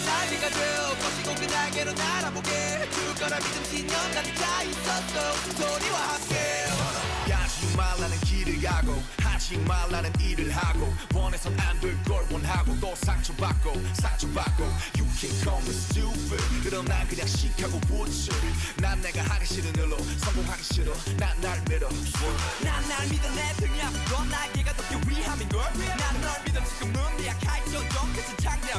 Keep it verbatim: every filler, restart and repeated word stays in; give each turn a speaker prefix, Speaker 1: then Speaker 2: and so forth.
Speaker 1: 날개가 되어 거시고 그 날개로 날아보게 줄 거라 믿음 신념 가득 차 있었어 소리와 함께
Speaker 2: 하지 말라는 길을 가고 하지 말라는 일을 하고 원해선 안 될 걸 원하고 또 상처받고 상처받고 You can call me stupid 그럼 난 그냥 시카고 부츠 난 내가 하기 싫은 일로 성공하기 싫어 난 날 믿어
Speaker 1: 난 날 믿어 내 등이 아픈 건 날개가 덮여 위함인걸 난 널 믿어 지금은 네 약할 정도 그래서 창대